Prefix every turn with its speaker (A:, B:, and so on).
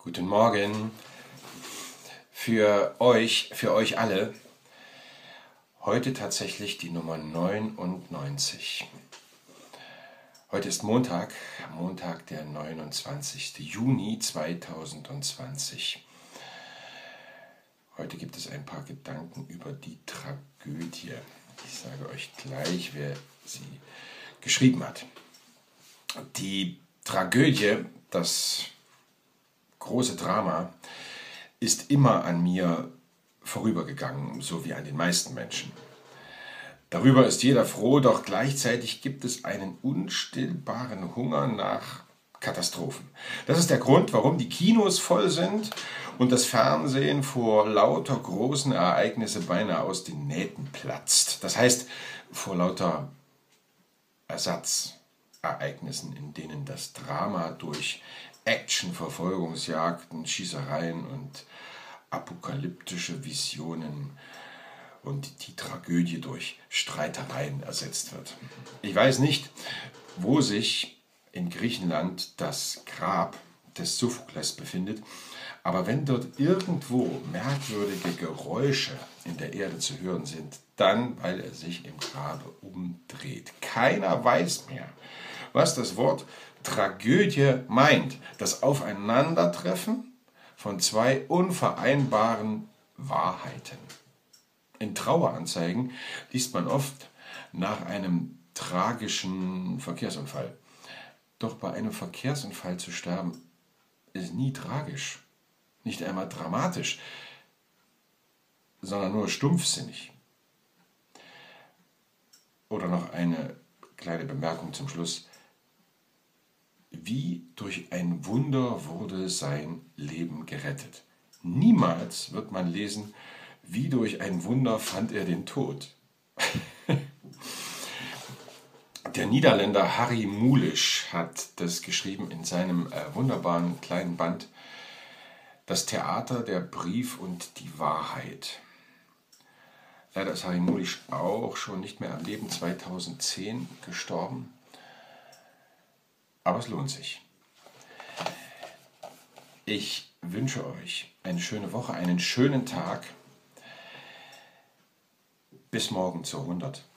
A: Guten Morgen für euch alle. Heute tatsächlich die Nummer 99. Heute ist Montag, der 29. Juni 2020. Heute gibt es ein paar Gedanken über die Tragödie. Ich sage euch gleich, wer sie geschrieben hat. Die Tragödie, das große Drama, ist immer an mir vorübergegangen, so wie an den meisten Menschen. Darüber ist jeder froh, doch gleichzeitig gibt es einen unstillbaren Hunger nach Katastrophen. Das ist der Grund, warum die Kinos voll sind und das Fernsehen vor lauter großen Ereignisse beinahe aus den Nähten platzt. Das heißt, vor lauter Ersatzereignissen, in denen das Drama durch Action, Verfolgungsjagden, Schießereien und apokalyptische Visionen und die Tragödie durch Streitereien ersetzt wird. Ich weiß nicht, wo sich in Griechenland das Grab des Sophokles befindet, aber wenn dort irgendwo merkwürdige Geräusche in der Erde zu hören sind, dann, weil er sich im Grabe umdreht. Keiner weiß mehr, was das Wort Tragödie meint. Das Aufeinandertreffen von zwei unvereinbaren Wahrheiten. In Traueranzeigen liest man oft nach einem tragischen Verkehrsunfall. Doch bei einem Verkehrsunfall zu sterben ist nie tragisch, nicht einmal dramatisch, sondern nur stumpfsinnig. Oder noch eine kleine Bemerkung zum Schluss. Wie durch ein Wunder wurde sein Leben gerettet. Niemals wird man lesen, wie durch ein Wunder fand er den Tod. Der Niederländer Harry Mulisch hat das geschrieben in seinem wunderbaren kleinen Band Das Theater, der Brief und die Wahrheit. Leider ist Harry Mulisch auch schon nicht mehr am Leben, 2010 gestorben. Aber es lohnt sich. Ich wünsche euch eine schöne Woche, einen schönen Tag. Bis morgen zur 100.